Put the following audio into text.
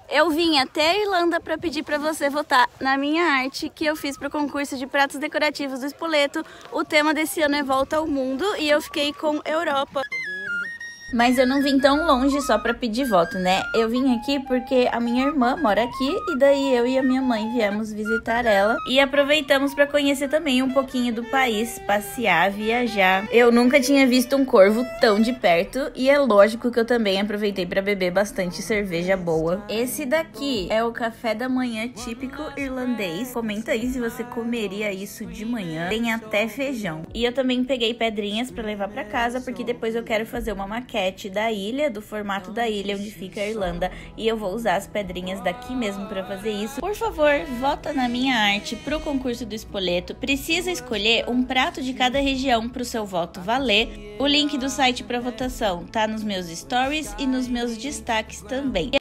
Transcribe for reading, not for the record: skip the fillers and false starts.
Eu vim até a Irlanda para pedir para você votar na minha arte que eu fiz para o concurso de pratos decorativos do Spoleto. O tema desse ano é Volta ao Mundo e eu fiquei com Europa. Mas eu não vim tão longe só pra pedir voto, né? Eu vim aqui porque a minha irmã mora aqui e daí eu e a minha mãe viemos visitar ela. E aproveitamos pra conhecer também um pouquinho do país, passear, viajar. Eu nunca tinha visto um corvo tão de perto e é lógico que eu também aproveitei pra beber bastante cerveja boa. Esse daqui é o café da manhã típico irlandês. Comenta aí se você comeria isso de manhã. Tem até feijão. E eu também peguei pedrinhas pra levar pra casa porque depois eu quero fazer uma maquete da ilha, do formato da ilha onde fica a Irlanda, e eu vou usar as pedrinhas daqui mesmo para fazer isso. Por favor, vota na minha arte pro concurso do Spoleto. Precisa escolher um prato de cada região pro seu voto valer. O link do site para votação tá nos meus stories e nos meus destaques também.